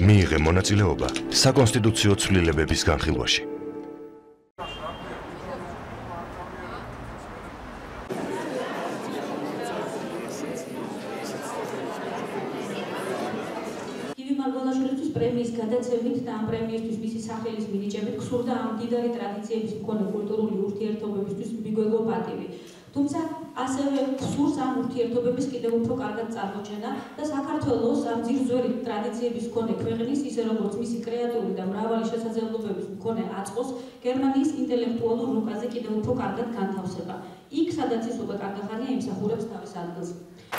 მიიღე მონაწილეობა საკონსტიტუციო ცვლილებების განხილვაში. პრემიის გადაცემით და ამ პრემიისთვის მისი სახელის მინიჭებით გსურდა ამ მდიდარი ტრადიციების მქონე კულტურული ურთიერთობებისთვის მიგვეგო პატივი. თუმცა ასევე გსურს ამ ურთიერთობების კიდევ უფრო კარგად წარმოჩენა და საქართველოს ამ ძირძველი ტრადიციების მქონე ქვეყნის, ისე როგორც მისი კრეატიული და მრავალი შესაძლებლობების მქონე აწყოს გერმანიის ინტელექტუალურ რუკაზე კიდევ უფრო კარგად განთავსება. იქ, სადაც ის უკვე კარგახანია იმსახურებს თავის ადგილს.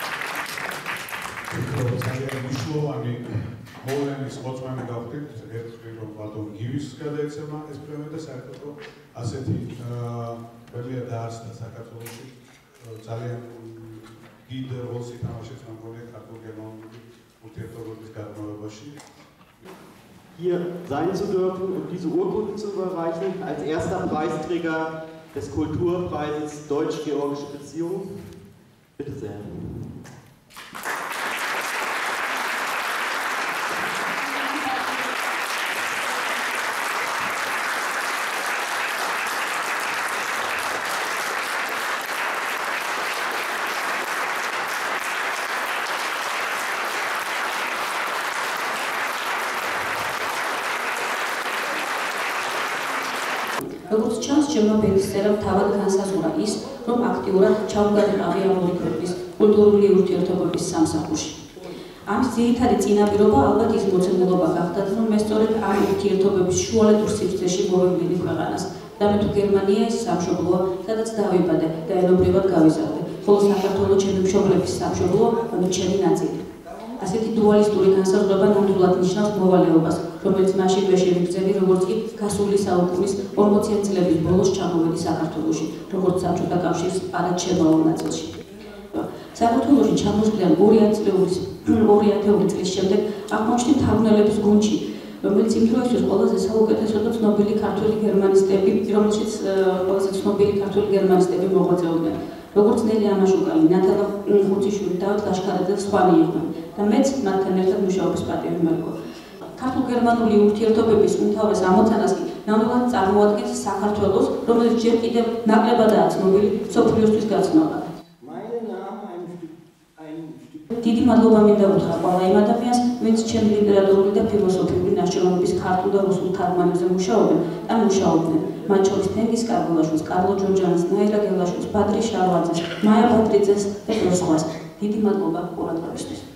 მოვლენის მოწმენი გავხდით, ერთხელ რომ ბატონ გივის გადაეცემა ეს პრემია და საერთოდ ასეთი პრემია დაარსდა საქართველოში ძალიან დიდ როლს ითამაშებს მგონია ქართულ-გერმანული ურთიერთობების გარკვევაში. Hier sein zu dürfen und diese Urkunde zu überreichen als erster Preisträger des Kulturpreises Deutsch-Georgische Beziehungen. Bitte sehr. როგორც ჩანს, ჩემმა ბედისწერამ თავად განსაზღვრა ის, რომ აქტიურად ჩავგადიყავი ამ ორი ქვეყნის კულტურული ურთიერთობების სამსახურში. ამის ძირითადი წინაპირობა ალბათ ის მოცემულობა გახდათ, რომ მე სწორედ ამ ურთიერთობების შუალედურ სივრცეში მოვევლინე ქვეყანას და მე თუ გერმანია ის სამშობლოა, სადაც დავიბადე და ენობრივად გავიზარდე, ხოლო საქართველო ჩემი მშობლების სამშობლოა, ანუ ჩემი ნაწილი. ასეთი დუალისტური განსაზღვრება ნამდვილად ნიშნავს მოვალეობას, რომელიც მაშინვე შევიგრძელი, როგორც კი გასული საუკუნის 40-იან წლების ბოლოს ჩამოვედი საქართველოში, როგორც საბჭოთა კავშირის არაჩემაურ ნაწილში. საქართველოში ჩამოსვლიდან 200 წლის შემდეგ აღმოჩნდით თარგმნელების გუნდში, რომელიც იმ დროისთვის ყველაზე საუკეთესო და ცნობილი ქართველი გერმანისტები, რომელშიც ყველაზე ცნობილი ქართველი გერმანისტები მოღვაწეობდნენ. როგორც ნელი ამაშუკალი, ნატალა ხუციშვილი, დავით ლაშქარაძე და სხვანი იყვნენ და მეც მათთან ერთად მუშაობის პატივი მერგო. ქართულ-გერმანული ურთიერთობების უმთავრეს ამოცანას კი ნამდვილად წარმოადგენს საქართველოს, რომელიც ჯერ კიდევ ნაკლებადაა ცნობილი მსოფლიოსთვის გაცნობა. დიდი მადლობა მინდა უთხრა ყველა იმ ადამიანს, ვინც ჩემი ლიტერატურული და ფილოსოფიური ნაშრომების ქართულ და რუსულ თარგმანებზე მუშაობენ და მუშაობდნენ. მათ შორის თენგიზ კარგულაშვილს, კარლო ჯორჯანას, ნაირა გელაშვილს, ბადრი შარვაძეს, მაია ბადრიძეს და სხვას. დიდი მადლობა ყურადღებისთვის.